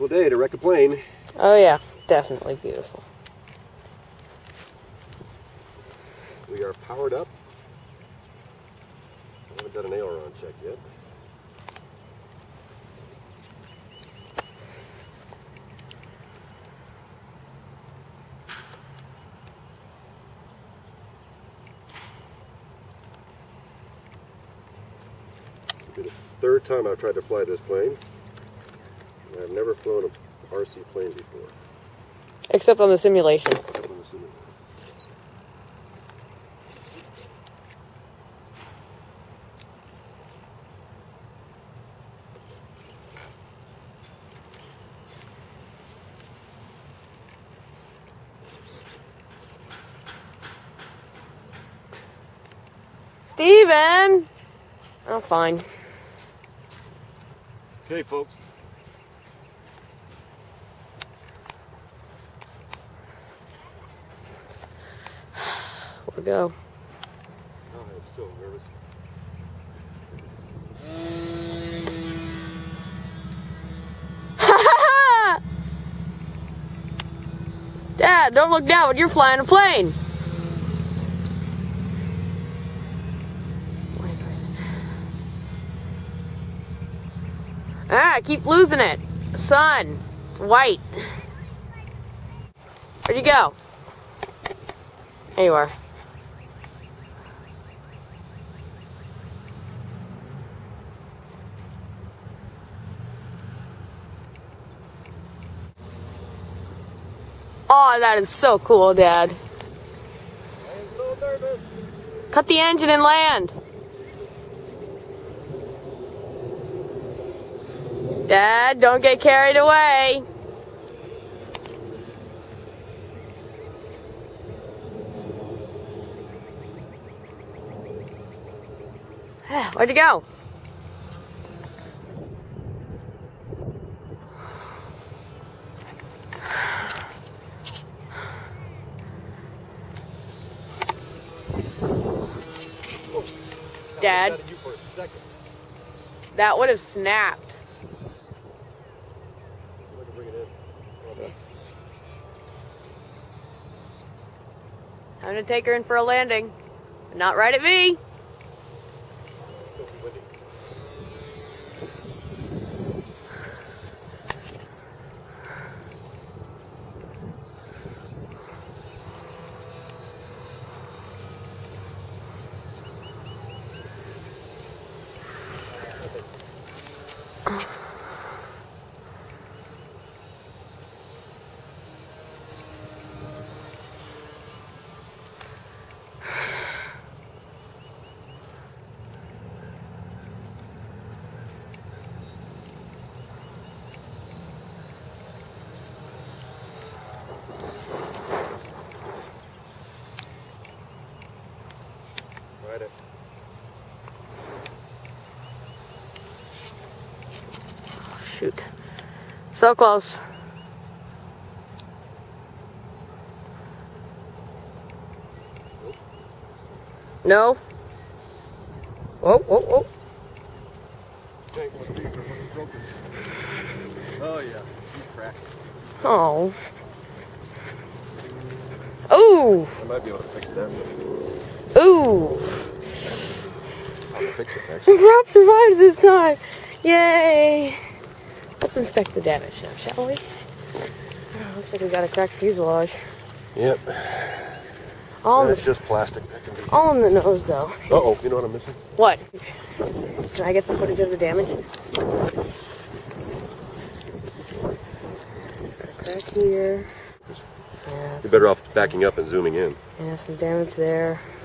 Beautiful day to wreck a plane. Oh yeah, definitely beautiful. We are powered up. I haven't done an aileron check yet. This will be the third time I've tried to fly this plane. I've never flown an RC plane before. Except on the simulation. Steven! Oh, fine. Okay, folks. Where we go? Oh, I'm so nervous. Dad, don't look down when you're flying a plane. Ah, I keep losing it. Sun, it's white. Where'd you go? There you are. Oh, that is so cool, Dad. I'm a little nervous. Cut the engine and land. Dad, don't get carried away. Where'd you go? Dad, that would have snapped. I'm gonna take her in for a landing, but not right at me. Right it. Shoot. So close. No. Whoa, whoa, whoa. Tank must be broken. Oh yeah, he's cracked. Oh. Ooh. I might be able to fix that. Ooh. I'll fix it actually. Rob survives this time. Yay. Let's inspect the damage now, shall we? Oh, looks like we got a cracked fuselage. Yep. That's just plastic. That can be... All in the nose, though. Uh-oh, you know what I'm missing? What? Can I get some footage of the damage? Got a crack here. Yeah, You're better off backing up and zooming in. Yeah, some damage there.